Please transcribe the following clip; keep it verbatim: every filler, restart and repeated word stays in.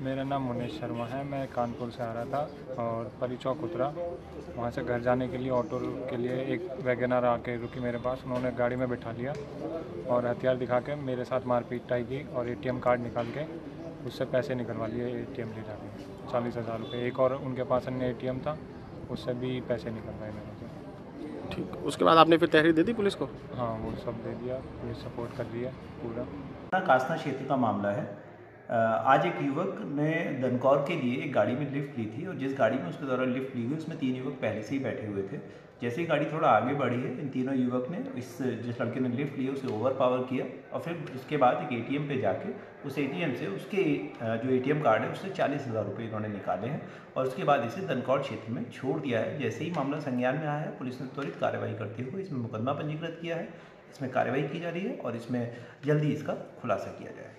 मेरा नाम मुनेश शर्मा है। मैं कानपुर से आ रहा था और परी चौक उतरा। वहाँ से घर जाने के लिए ऑटो के लिए एक वैगनर आके रुकी मेरे पास। उन्होंने गाड़ी में बिठा लिया और हथियार दिखा के मेरे साथ मारपीट टाई की और एटीएम कार्ड निकाल के उससे पैसे निकलवा लिए एटीएम ले जाके चालीस हज़ार रुपये। एक और उनके पास अन्य एटीएम था, उससे भी पैसे निकलवाए मेरे से। ठीक, उसके बाद आपने फिर तहरीर दे दी पुलिस को? हाँ, वो सब दे दिया, पुलिस सपोर्ट कर रही है पूरा। कासना क्षेत्र का मामला है। आज एक युवक ने दनकौर के लिए एक गाड़ी में लिफ्ट ली थी और जिस गाड़ी में उसके द्वारा लिफ्ट ली गई उसमें तीन युवक पहले से ही बैठे हुए थे। जैसे ही गाड़ी थोड़ा आगे बढ़ी है, इन तीनों युवक ने इस जिस लड़के ने लिफ्ट ली उसे ओवर पावर किया और फिर उसके बाद एक एटीएम पे जाके उस एटीएम से उसके जो एटीएम कार्ड है उससे चालीस हज़ार रुपये इन्होंने निकाले हैं और उसके बाद इसे दनकौर क्षेत्र में छोड़ दिया है। जैसे ही मामला संज्ञान में आया है, पुलिस ने त्वरित कार्रवाई करते हुए इसमें मुकदमा पंजीकृत किया है। इसमें कार्रवाई की जा रही है और इसमें जल्दी इसका खुलासा किया जाए।